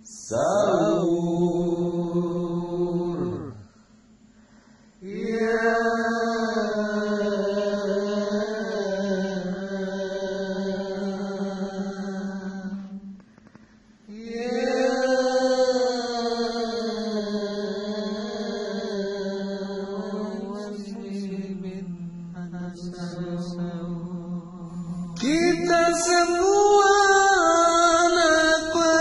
Sahur. Ya kita semua anak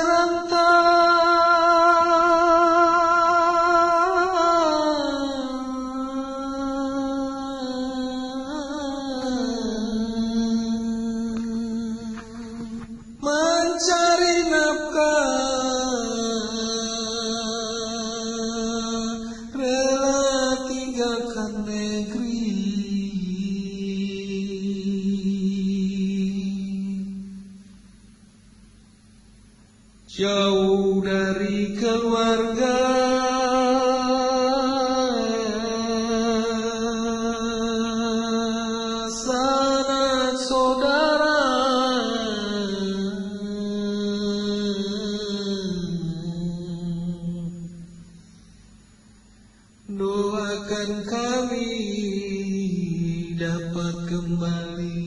perantau mencari nafkah, rela tinggalkan negeri. Jauh dari keluarga, sanak saudara, doakan kami dapat kembali.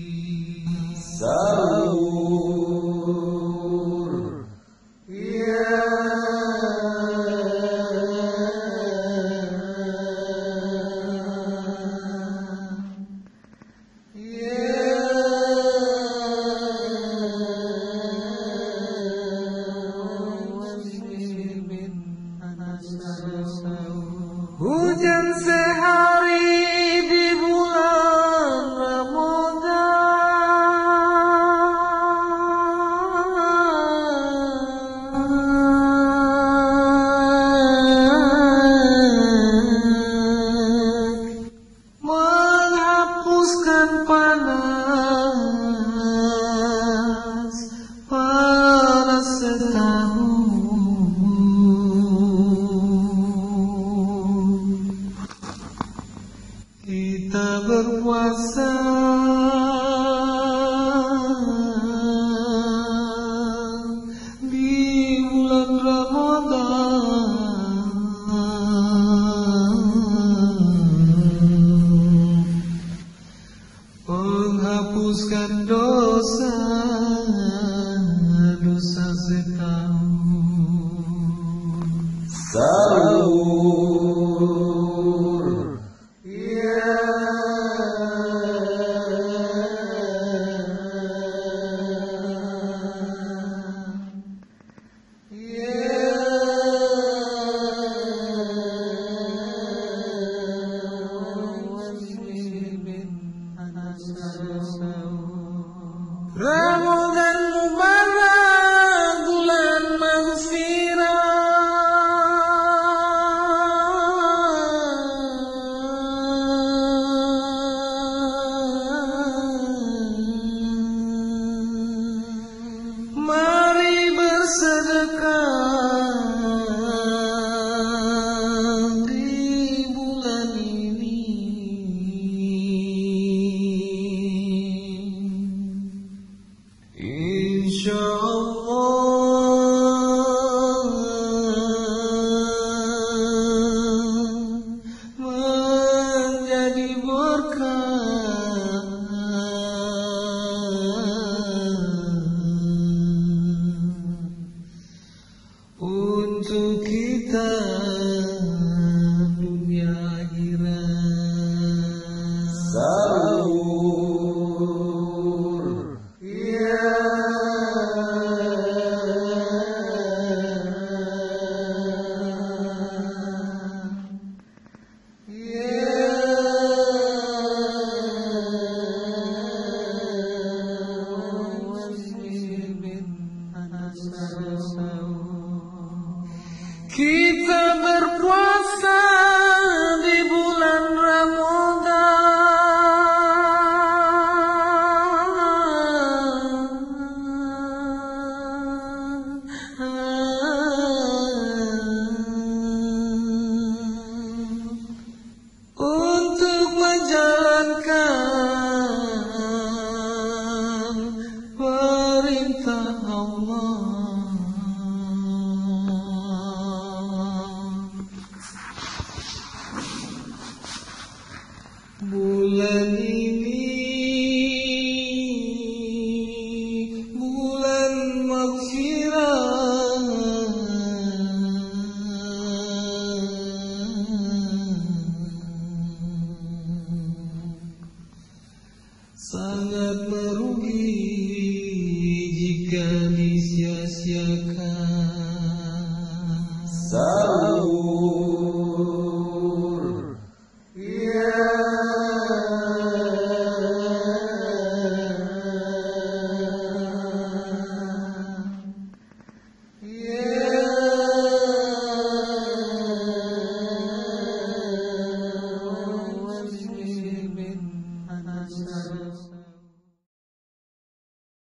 Sahur. Ya hujan sehari di bulan Ramadan menghapuskan panas setahun. Kita berpuasa di bulan Ramadan menghapuskan dosa setahun. Sahur. Ya Ramadan mubarak, bulan maghfirah. Mari bersedekah di bulan ini. Insyaallah menjadi berkah untuk kita dunia akhirat. Sahur. Ya kita berpuasa di bulan Ramadan untuk menjalankan perintah Allah. jika disia-siakan.